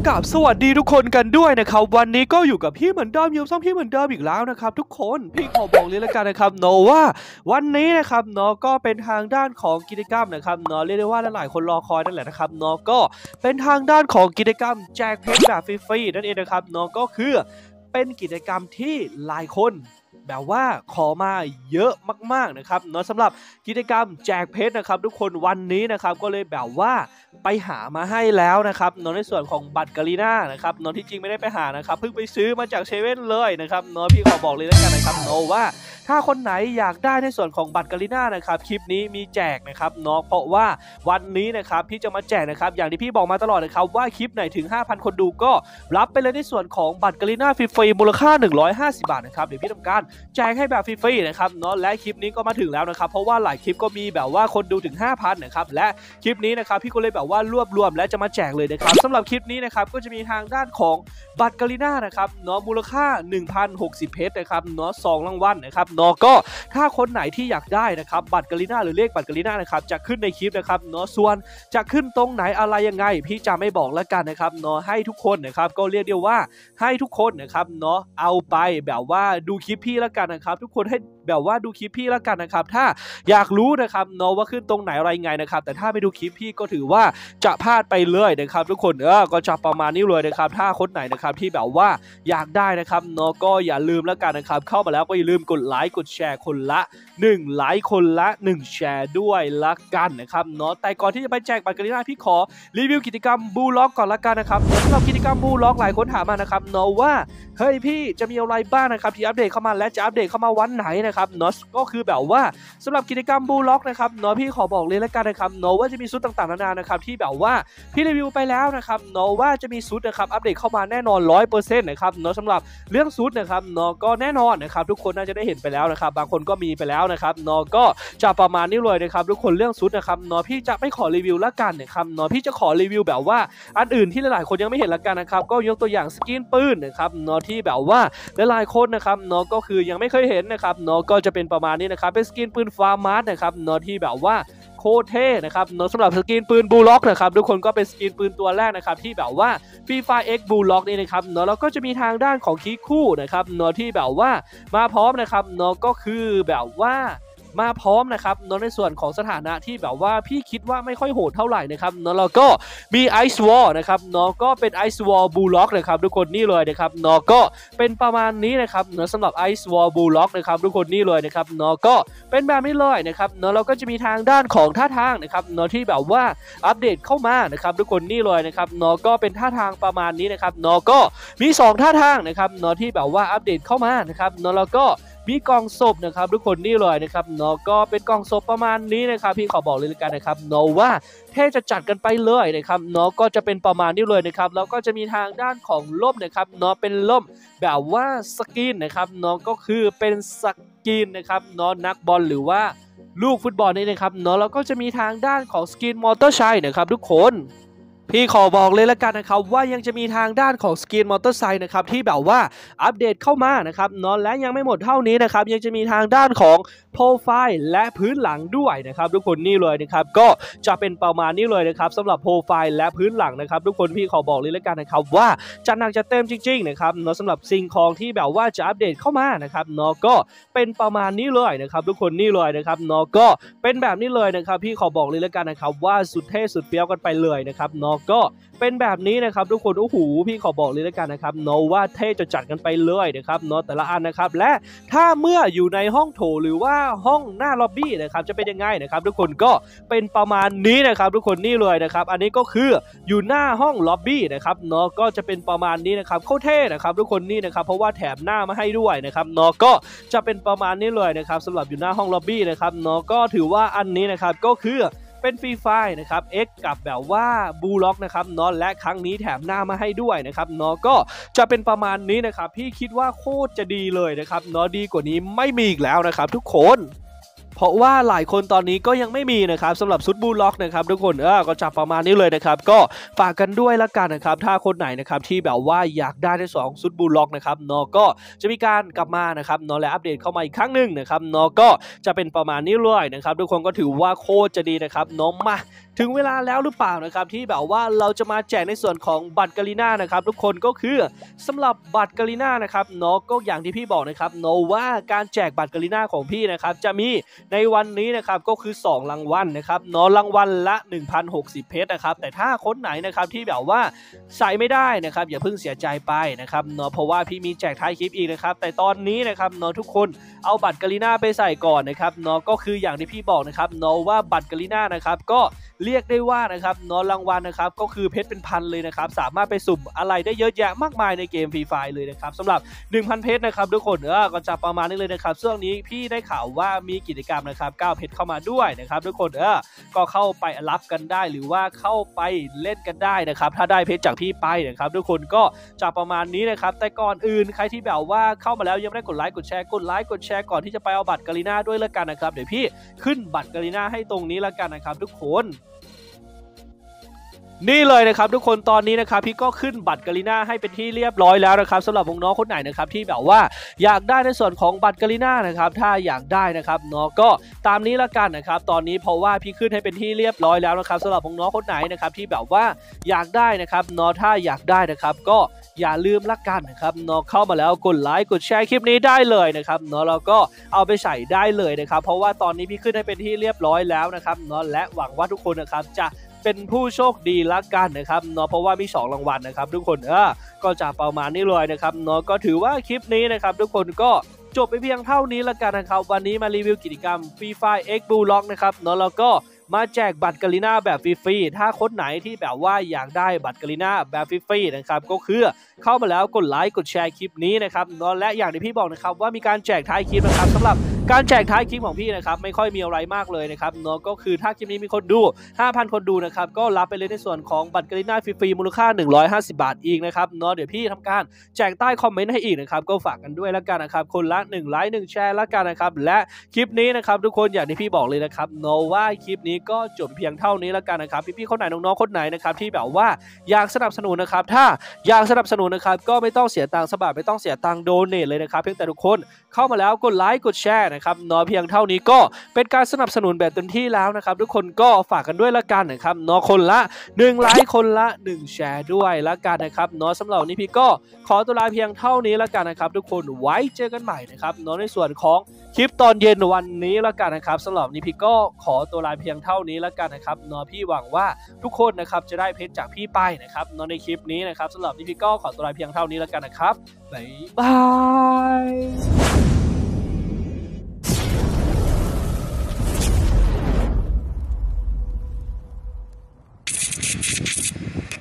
กับสวัสดีทุกคนกันด้วยนะครับวันนี้ก็อยู่กับพี่เหมือนเดิมอยู่ซ่อมพี่เหมือนเดิมอีกแล้วนะครับทุกคนพี่ขอบอกเลยแล้วกันนะครับเนาะว่าวันนี้นะครับเนาะก็เป็นทางด้านของกิจกรรมนะครับเนาะเรียกได้ว่าหลายคนรอคอยนั่นแหละนะครับเนาะก็เป็นทางด้านของกิจกรรมแจกเพชรแบบฟรีๆนั่นเองนะครับเนาะก็คือเป็นกิจกรรมที่หลายคนแบบว่าขอมาเยอะมากๆนะครับเนาะสำหรับกิจกรรมแจกเพชรนะครับทุกคนวันนี้นะครับก็เลยแบบว่าไปหามาให้แล้วนะครับเนาะในส่วนของบัตรกาลีน่านะครับเนาะที่จริงไม่ได้ไปหานะครับเพิ่งไปซื้อมาจากเซเว่นเลยนะครับเนาะพี่ขอบอกเลยแล้วกันนะครับเนาะว่าถ้าคนไหนอยากได้ในส่วนของบัตรกาลีน่านะครับคลิปนี้มีแจกนะครับเนาะเพราะว่าวันนี้นะครับพี่จะมาแจกนะครับอย่างที่พี่บอกมาตลอดนะครับว่าคลิปไหนถึง 5,000 คนดูก็รับไปเลยในส่วนของบัตรกาลีน่าฟรีๆมูลค่า150 บาทนะครับเดี๋ยวพี่ทำการแจกให้แบบฟรีๆนะครับเนาะและคลิปนี้ก็มาถึงแล้วนะครับเพราะว่าหลายคลิปก็มีแบบว่าคนดูถึง 5,000 นะครับและคลิปนี้นะครับพี่ก็เลยแบบว่ารวบรวมและจะมาแจกเลยนะครับสำหรับคลิปนี้นะครับก็จะมีทางด้านของบัตรกาลีน่านะครับเนาะมูลค่า 1,060 เพชรนะครับเนาะ2รางวัลนะครับเนาะก็ถ้าคนไหนที่อยากได้นะครับบัตรกาลีน่าหรือเลขบัตรกาลีน่านะครับจะขึ้นในคลิปนะครับเนาะส่วนจะขึ้นตรงไหนอะไรยังไงพี่จะไม่บอกแล้วกันนะครับเนาะให้ทุกคนนะครับก็เรียกเดียวว่าให้ทุกคนนะครับเนาะเอาไปแบบว่าดูคลิปพี่แล้วกันนะครับทุกคนให้แบบว่าดูคลิปพี่แล้วกันนะครับถ้าอยากรู้นะครับเนาะว่าขึ้นตรงไหนอะไรไงนะครับแต่ถ้าไม่ดูคลิปพี่ก็ถือว่าจะพลาดไปเลยนะครับทุกคนก็จะประมาณนี้เลยนะครับถ้าคนไหนนะครับที่แบบว่าอยากได้นะครับเนาะก็อย่าลืมแล้วกันนะครับเข้ามาแล้วก็อย่าลืมกดไลค์กดแชร์คนละ1ไลค์คนละ1แชร์ด้วยละกันนะครับเนาะแต่ก่อนที่จะไปแจกบัตรกาลีน่าพี่ขอรีวิวกิจกรรมบูล็อกก่อนละกันนะครับสำหรับกิจกรรมบูล็อกหลายคนถามมานะครับเนาะว่าเฮ้ยพี่จะมีอะไรบ้างนะครับที่อัปเดตเข้ามาและจะอัปเดตเข้ามาวันไหนนะครับเนาะก็คือแบบว่าสำหรับกิจกรรมบูล็อกนะครับเนาะพี่ขอบอกเลยละกันนะครับเนาะว่าจะมีชุดต่างๆนานานะครับที่แบบว่าพี่รีวิวไปแล้วนะครับเนาะว่าจะมีชุดนะครับอัปเดตเข้ามาแน่นอน 100% นะครับเนาะสำหรับเรื่องชุดนะครับเนาะก็แน่นอนนะครับทุกคนน่าจะได้เห็นไปแล้วนะครับบางคนก็มีไปแล้วนะครับเนาะก็จะประมาณนี้เลยนะครับทุกคนเรื่องชุดนะครับเนาะพี่จะไม่ขอรีวิวละกันนะครับเนาะพี่จะขอรีวิวแบบว่าอันอื่นที่หลายๆคนยังไม่เห็นละกันนะครับก็ยกตัวอย่างสกินปืนนะครับเนาะที่แบบว่าหลายๆคนนะครับเนาะก็คือยังไม่เคยเห็นนะครับเนาะก็จะเป็นประมาณนี้นะครับเป็นสกินปืนฟาร์มาร์นะครับเนาะที่แบบว่าโคตรเท่นะครับเนาะสำหรับสกินปืนบูล็อกนะครับทุกคนก็เป็นสกินปืนตัวแรกนะครับที่แบบว่าฟรีไฟเอ็กบูล็อกนี่นะครับเนาะแล้วก็จะมีทางด้านของคีคู่นะครับเนาะที่แบบว่ามาพร้อมนะครับเนาะก็คือแบบว่ามาพร้อมนะครับเนาะในส่วนของสถานะที่แบบว่าพี่คิดว่าไม่ค่อยโหดเท่าไหร่นะครับเนาะแล้วก็มีไอซ์วอลนะครับเนาะก็เป็นไอซ์วอลบูล็อกนะครับทุกคนนี่เลยนะครับเนาะก็เป็นประมาณนี้นะครับเนาะสำหรับไอซ์วอลบูล็อกนะครับทุกคนนี่เลยนะครับเนาะก็เป็นแบบนี้เลยนะครับเนาะเราก็จะมีทางด้านของท่าทางนะครับเนาะที่แบบว่าอัปเดตเข้ามานะครับทุกคนนี่เลยนะครับเนาะก็เป็นท่าทางประมาณนี้นะครับเนาะก็มี2ท่าทางนะครับเนาะที่แบบว่าอัปเดตเข้ามานะครับเนาะแล้วก็มีกล่องศพนะครับทุกคนนี่เลยนะครับเนาะก็เป็นกล่องศพประมาณนี้นะครับพี่ขอบอกเลยละกันนะครับเนาะว่าเท่จะจัดกันไปเลยนะครับเนาะก็จะเป็นประมาณนี้เลยนะครับแล้วก็จะมีทางด้านของล่มนะครับเนาะเป็นล่มแบบว่าสกินนะครับเนาะก็คือเป็นสกินนะครับเนาะนักบอลหรือว่าลูกฟุตบอลนี่นะครับเนาะแล้วก็จะมีทางด้านของสกินมอเตอร์ไซค์นะครับทุกคนพี่ขอบอกเลยละกันนะครับว่ายังจะมีทางด้านของสกินมอเตอร์ไซค์นะครับที่แบบว่าอัปเดตเข้ามานะครับเนาะและยังไม่หมดเท่านี้นะครับยังจะมีทางด้านของโปรไฟล์และพื้นหลังด้วยนะครับทุกคนนี่เลยนะครับก็จะเป็นประมาณนี้เลยนะครับสำหรับโปรไฟล์และพื้นหลังนะครับทุกคนพี่ขอบอกเลยละกันนะครับว่าจะหนักจะเต็มจริงๆนะครับเนาะสำหรับสิ่งของที่แบบว่าจะอัปเดตเข้ามานะครับเนาะก็เป็นประมาณนี้เลยนะครับทุกคนนี่เลยนะครับเนาะก็เป็นแบบนี้เลยนะครับพี่ขอบอกเลยละกันนะครับว่าสุดเท่สุดเฟี้ยวกันไปเลยนะครับเนาะก็เป็นแบบนี้นะครับทุกคนโอ้โหพี่ขอบอกเลยละกันนะครับเนาะว่าเท่จะจัดกันไปเลยนะครับเนาะแต่ละอันนะครับและถ้าเมื่ออยู่ในห้องโถหรือว่าห้องหน้าล็อบบี้นะครับจะเป็นยังไงนะครับทุกคนก็เป็นประมาณนี้นะครับทุกคนนี่เลยนะครับอันนี้ก็คืออยู่หน้าห้องล็อบบี้นะครับเนาะก็จะเป็นประมาณนี้นะครับโคตรเท่นะครับทุกคนนี่นะครับเพราะว่าแถมหน้ามาให้ด้วยนะครับเนาะก็จะเป็นประมาณนี้เลยนะครับสำหรับอยู่หน้าห้องล็อบบี้นะครับเนาะก็ถือว่าอันนี้นะครับก็คือเป็นฟรีไฟล์นะครับ X กับแบบว่าบูล็อกนะครับเนาะและครั้งนี้แถมหน้ามาให้ด้วยนะครับเนาะก็จะเป็นประมาณนี้นะครับพี่คิดว่าโคตรจะดีเลยนะครับเนาะดีกว่านี้ไม่มีอีกแล้วนะครับทุกคนเพราะว่าหลายคนตอนนี้ก็ยังไม่มีนะครับสำหรับชุดบูลล็อกนะครับทุกคนก็จับประมาณนี้เลยนะครับก็ฝากกันด้วยละกันนะครับถ้าคนไหนนะครับที่แบบว่าอยากได้ทั้ง2ชุดบูลล็อกนะครับเนาะก็จะมีการกลับมานะครับเนาะและอัปเดตเข้ามาอีกครั้งหนึ่งนะครับเนาะก็จะเป็นประมาณนี้เลยนะครับทุกคนก็ถือว่าโคตรจะดีนะครับเนาะมาถึงเวลาแล้วหรือเปล่านะครับที่แบบว่าเราจะมาแจกในส่วนของบัตรกาลิน่านะครับทุกคนก็คือสำหรับบัตรกาลิน่านะครับเนาะก็อย่างที่พี่บอกนะครับเนาะว่าการแจกบัตรกาลิน่าของพี่นะครับจะมีในวันนี้นะครับก็คือ2รางวัลนะครับเนาะรางวัลละ 1,060 เพชรนะครับแต่ถ้าคนไหนนะครับที่แบบว่าใส่ไม่ได้นะครับอย่าเพิ่งเสียใจไปนะครับเนาะเพราะว่าพี่มีแจกท้ายคลิปอีกนะครับแต่ตอนนี้นะครับเนาะทุกคนเอาบัตรกาลิน่าไปใส่ก่อนนะครับเนาะก็คืออย่างที่พี่บอกนะครับเนาะว่าบัตรกาลิน่านะครับก็เรียกได้ว่านะครับเนาะรางวัลนะครับก็คือเพชรเป็นพันเลยนะครับสามารถไปสุ่มอะไรได้เยอะแยะมากมายในเกมฟรีไฟเลยนะครับสำหรับ 1,000 เพชรนะครับทุกคนก็จะประมาณนี้เลยนะครับช่วงนี้พี่ได้ข่าวว่ามีกิจกรรมนะครับ9เพชรเข้ามาด้วยนะครับทุกคนก็เข้าไปรับกันได้หรือว่าเข้าไปเล่นกันได้นะครับถ้าได้เพชรจากพี่ไปนะครับทุกคนก็จะประมาณนี้นะครับแต่ก่อนอื่นใครที่แบบว่าเข้ามาแล้วยังไม่ได้กดไลค์กดแชร์ก่อนที่จะไปเอาบัตรกาลิน่าด้วยละกันนะครับเดี๋ยวพี่ขึ้นบัตรกาลิน่าให้ตรงนี้ละกันนะครับทุกคนนี่เลยนะครับทุกคนตอนนี้นะครับพี่ก็ขึ้นบัตรกาลิน่าให้เป็นที่เรียบร้อยแล้วนะครับสำหรับน้องคนไหนนะครับที่แบบว่าอยากได้ในส่วนของบัตรกาลิน่านะครับถ้าอยากได้นะครับเนาะก็ตามนี้ละกันนะครับตอนนี้เพราะว่าพี่ขึ้นให้เป็นที่เรียบร้อยแล้วนะครับสำหรับน้องคนไหนนะครับที่แบบว่าอยากได้นะครับเนาะถ้าอยากได้นะครับก็อย่าลืมละกันนะครับเนาะเข้ามาแล้วกดไลค์กดแชร์คลิปนี้ได้เลยนะครับเนาะแล้วก็เอาไปใส่ได้เลยนะครับเพราะว่าตอนนี้พี่ขึ้นให้เป็นที่เรียบร้อยแล้วนะครับเนาะและหวังว่าทุกคนนะครับจะเป็นผู้โชคดีละกันนะครับเนาะเพราะว่ามี2รางวัลนะครับทุกคนก็จะประมาณนี้เลยนะครับเนาะก็ถือว่าคลิปนี้นะครับทุกคนก็จบไปเพียงเท่านี้ละกันนะครับวันนี้มารีวิวกิจกรรม Free Fire X Blue Lock นะครับเนาะแล้วก็มาแจกบัตรกาลิน่าแบบฟรีๆถ้าคนไหนที่แบบว่าอยากได้บัตรกาลิน่าแบบฟรีๆนะครับก็คือเข้ามาแล้วกดไลค์กดแชร์คลิปนี้นะครับเนาะและอย่างที่พี่บอกนะครับว่ามีการแจกท้ายคลิปนะครับสำหรับการแจกท้ายคลิปของพี่นะครับไม่ค่อยมีอะไรมากเลยนะครับเนาะก็คือถ้าคลิปนี้มีคนดู 5,000 คนดูนะครับก็รับไปเลยในส่วนของบัตรกาลิน่าฟรีๆมูลค่า150 บาทอีกนะครับเนาะเดี๋ยวพี่ทำการแจกใต้คอมเมนต์ให้อีกนะครับก็ฝากกันด้วยแล้วกันนะครับคนละ1ไลค์1แชร์แล้วกันนะครับและคลิปนี้นะครับทุกคนอย่างที่พี่บอกเลยนะครับเนาะว่าคลิปนี้ก็จบเพียงเท่านี้แล้วกันนะครับพี่ๆคนไหนน้องๆคนไหนนะครับที่แบบว่าอยากสนับสนุนนะครับถ้าอยากสนับสนุนนะครับก็ไม่ต้องเสียตังค์สักบาทไม่ต้องเสียตังค์โดเนทเลยนะครับเพียงแต่ทุกคนเข้ามาแล้วกดไลค์กดแชร์นะครับเนาะเพียงเท่านี้ก็เป็นการสนับสนุนแบบเต็มที่แล้วนะครับทุกคนก็ฝากกันด้วยละกันนะครับเนาะคนละ1ไลค์คนละ1แชร์ด้วยละกันนะครับเนาะสำหรับวันนี้พี่ก็ขอตัวลาเพียงเท่านี้ละกันนะครับทุกคนไว้เจอกันใหม่นะครับเนาะในส่วนของคลิปตอนเย็นวันนี้ละกันนะครับสำหรับนี้พี่ก็ขอตัวลาเพียงเท่านี้ละกันนะครับเนาะพี่หวังว่าทุกคนนะครับจะได้เพชรจากพี่ไปนะครับเนาะในคลิปนี้นะครับสำหรับนี้พี่ก็ขอตัวลาเพียงเท่านี้ละกันนะครับบ๊ายบาย